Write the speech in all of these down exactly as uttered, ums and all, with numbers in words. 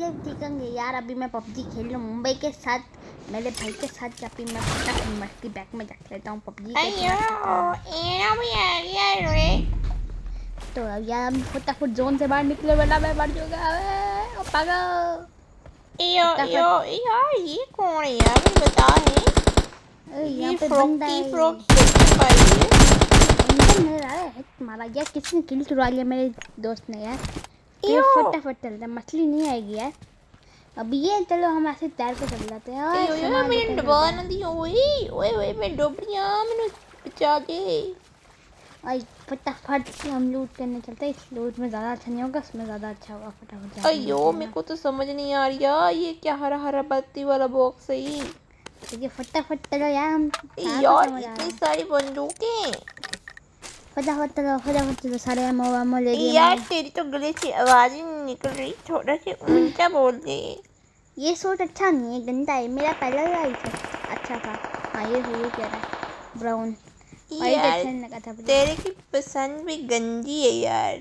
ये दिखेंगे यार। अभी मैं पबजी खेल लूँ मुंबई के साथ, मेरे भाई के साथ। अभी मैं फटाफट मस्ती बैक में जा लेता हूँ पबजी के साथ। तो यार हम फटाफट जोन से बाहर निकले वरना मैं मर जाऊंगा। ओ पागल यार ये कौन है यार, मुझे बता है। यहाँ पे बंदा है। तुम्हारा यार किसने किल चुरा लिया मेरे दोस्त ने यार। ये फटाफट चलता, मछली नहीं आएगी यार। अब ये चलो हम ऐसे तैर के चल जाते हैं। ओए सामान मैंने डुबा ना दी। ओए ओए ओए मैं डूब रही हूं, मैंने बचा दे। ओए फटाफट हम लूट करने चलते हैं। इस लूट में ज़्यादा अच्छा नहीं होगा, इसमें ज़्यादा अच्छा होगा। फटाफट अयो मेरे को तो समझ नहीं आ रही यार, ये क्या हरा हरा बत्ती वाला बॉक्स है ये। ये फटाफट चलो यार। हम यार इतनी सारी बंदूकें। फटाफट चलो फटाफट चलो। सारे एमो एमो ले लिए यार तेरी तो गले से आवाज ही नहीं निकल रही, थोड़ा सा ऊंचा बोल दे। ये सूट अच्छा नहीं है, गंदा है। मेरा पहला वाला था अच्छा था। हाँ ये ये क्या है, ब्राउन। यार तेरे की पसंद भी गंदी है यार।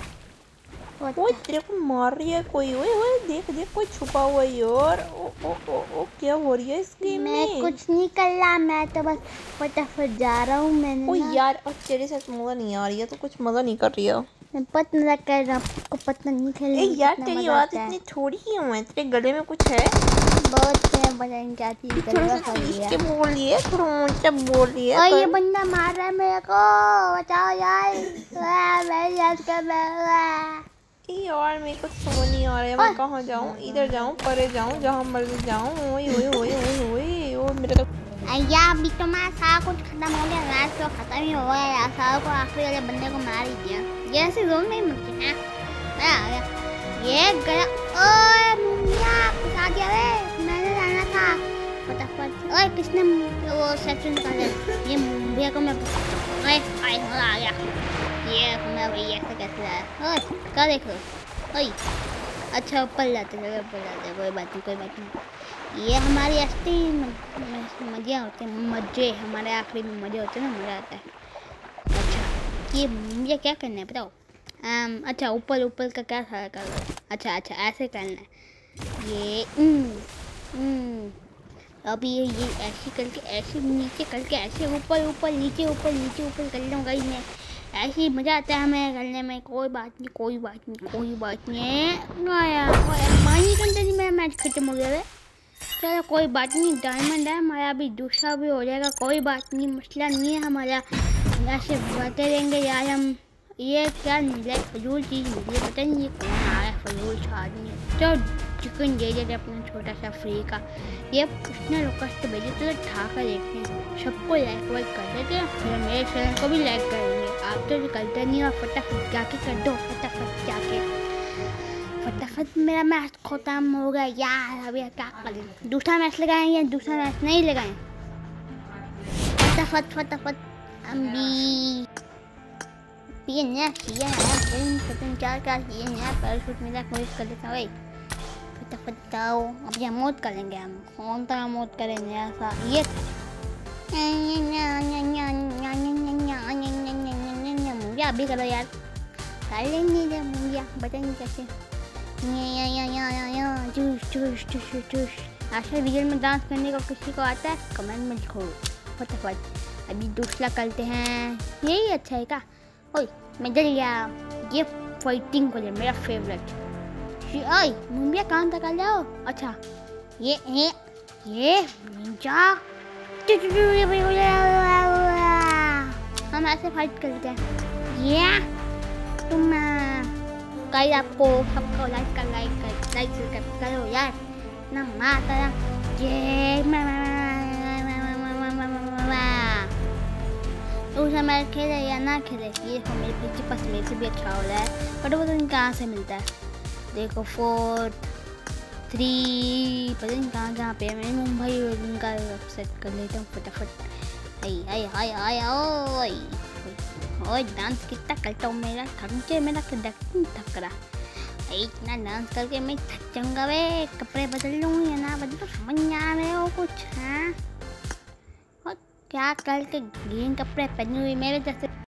वो तेरे को मार रही है कोई। ओए ओए देख देख कोई छुपा हुआ है यार। ओ ओ ओ ओ क्या हो रही है इस गेम में? मैं कुछ नहीं कर रहा, मैं तो बस फटाफट जा रहा हूँ। मैंने ओ यार और तेरे साथ मजा नहीं आ रही है तो कुछ मजा नहीं कर रही है। मैं पता नहीं कर रहा, आपको पता नहीं खेलने। ए यार तेरी आवाज इतनी थोड़ी ही है, तेरे गले में कुछ है? बहुत है, बताने क्या चीज थोड़ा सा तेज के बोलिए, थोड़ा ऊंचा बोलिए। और ये बंदा मार रहा है मेरे को, बचाओ यार। मैं याद कर रहा यार मेरे को समझ नहीं आ रहा है, मैं कहाँ जाऊँ? इधर जाऊँ, परे जाऊँ, जहाँ मर्जी जाऊँ। ओए ओए ओए ओए ओए ओ मेरा तो या अभी तो मैं सारा कुछ खत्म हो गया। मैच तो खत्म ही हो गया यार। सारा को आखिरी वाले बंदे को मार ही दिया। ये ऐसे जोन में ही मर गया। मैं आ गया, ये गया। ओए मुंडिया फंसा दिया रे, मैंने जाना था फटाफट। ओए किसने वो सेक्शन निकाला? ये मुंडिया को मैं ओए आई हो आ गया। ये मैं वही ऐसे कैसे आया? ओए क्या देख लो। ओए अच्छा ऊपर जाते हैं, ऊपर जाते हैं। कोई बात नहीं कोई बात नहीं। ये हमारी असली मजे होते हैं, मजे हमारे आखिरी में मजे होते हैं ना, मज़ा आता है। अच्छा ये मुझे क्या करना है बताओ? आम, अच्छा ऊपर ऊपर का क्या सारा कर लो। अच्छा अच्छा ऐसे करना है ये। उम, उम, अभी ये ये ऐसे करके ऐसे नीचे करके ऐसे ऊपर ऊपर नीचे ऊपर नीचे ऊपर कर लूँगा ही मैं। ऐसे ही मज़ा आता है हमें करने में। कोई बात नहीं कोई बात नहीं कोई बात नहीं। पानी के अंदर ही मेरा मैच खत्म हो गया है। चलो कोई बात नहीं, डायमंड है हमारा, अभी दूसरा भी हो जाएगा। कोई बात नहीं, मसला नहीं है हमारा। ऐसे बढ़ते रहेंगे यार हम। ये क्या नीला फजूल चीज़ मिली है, पता नहीं ये कौन आ रहा है फजूल सा आदमी। तो चिकन दे देते अपना छोटा सा फ्री का। ये कितने रिक्वेस्ट भेजे तो ठा कर देखते हैं। सबको लाइक वाइक कर देते हैं, फिर मेरे चैनल को भी लाइक करेंगे। आप तो करते नहीं हो, फटाफट जाके कर दो, फटाफट जाके फटाफट। मेरा मैच खत्म हो गया यार। अभी क्या करें? दूसरा मैच लगाएं या दूसरा मैच नहीं लगाएं? फटाफट फटाफट अम्बी ये नया सीजन आया, फिल्म खत्म क्या क्या सीजन नया पैराशूट मिला, कोशिश कर लेता हूँ। फटाफट जाओ, अब ये मौत करेंगे हम। कौन सा मौत करेंगे ऐसा? ये मुझे अभी करो यार, कर लेंगे मुझे बताएंगे कैसे। या या या या या चूस चूस चूस चूस। आशा वीडियो में डांस करने को किसी को आता है कमेंट में लिखो फटाफट। अभी दूसरा करते हैं, यही अच्छा है क्या? ओए मैं जल गया। ये फाइटिंग को मेरा फेवरेट। ओए मुंबिया कहाँ तक आ जाओ। अच्छा ये ये ये निंजा। हम ऐसे फाइट करते हैं। ये तुम गाइस आपको सबको लाइक कर लाइक कर लाइक कर करो यार ना माता ये उसे मैं खेले या ना खेले, ये मेरे पीछे पास मेरे से भी अच्छा हो रहा है। बट वो तो कहाँ से मिलता है? देखो फोर थ्री पता नहीं कहाँ कहाँ पे मैं मुंबई उनका सेट कर लेता हूँ फटाफट। आई आई आई आई ओए ओए डांस कितना करता हूँ मेरा थक मेरा थक रहा। इतना डांस करके मैं थक जाऊँगा वे। कपड़े बदल लूँ या ना बदल तो समझ नहीं आ रहे हो कुछ। हाँ और क्या करके ग्रीन कपड़े पहने हुए मेरे जैसे